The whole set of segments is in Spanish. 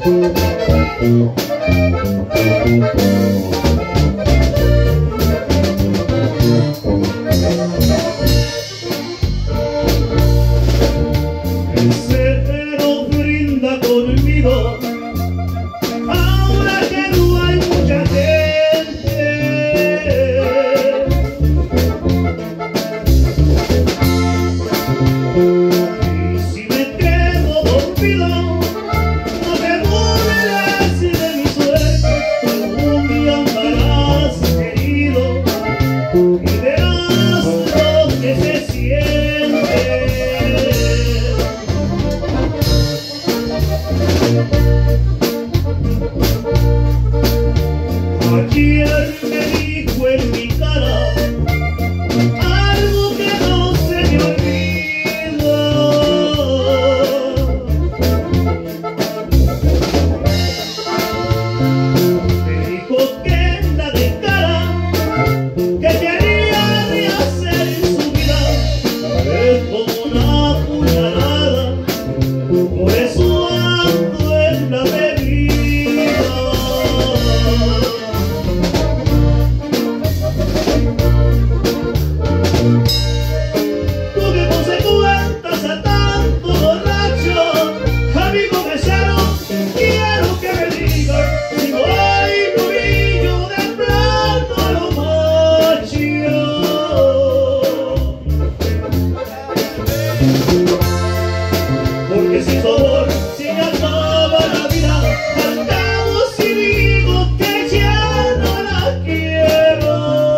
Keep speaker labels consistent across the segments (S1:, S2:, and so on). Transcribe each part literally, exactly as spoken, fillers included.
S1: Mesero brinda conmigo, ahora que no hay mucha gente. Y si me quedo dormido, no te burles de mi suerte. Algún día andarás querido y verás lo que se siente. Ayer me dijo en mi cara algo que no se me olvida. Me dijo que la de cara que quería rehacer en su vida es como una puñalada, por eso ando en la bebida. Tú que consecuentas a tanto borracho, amigo mesero, quiero que me digas si no hay novillo de plano a lo macho. Porque sin tu amor se me acaba la vida, al cabo si digo que ya no la quiero.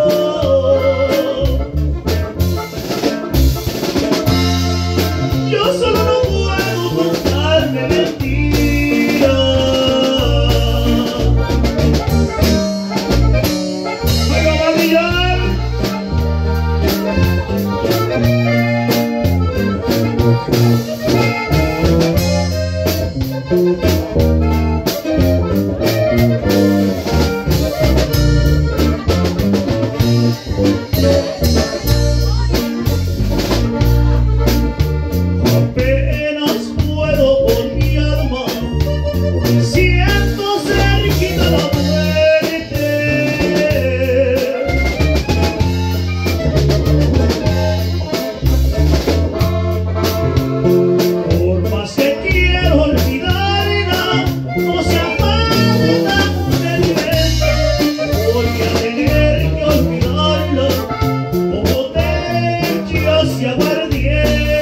S1: Yo solo no puedo contarme mentiras. ¡Ay, va a brillar! Apenas puedo con mi alma, siento cerquita la muerte. Por más que quiero olvidarla, no se aparta de mi mente. Voy a tener que olvidarla como te echas y aguardiente.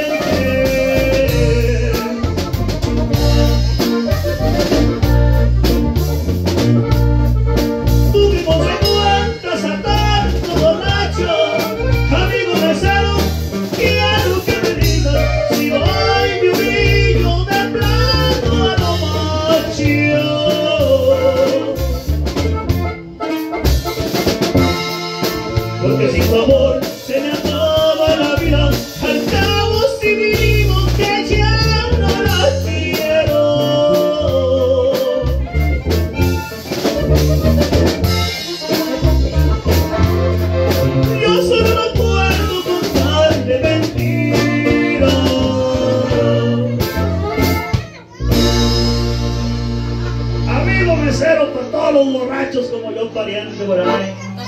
S1: Tú que consecuentas a tanto borracho, amigo mesero, quiero que me digas si hay mi brillo de plano a lo macho. Porque sin tu amor se me acaba la vida, al cabo si digo que ya no la quiero. Yo solo no puedo contarle mentiras. Amigo mesero, para todos los borrachos como yo pariente por ahí.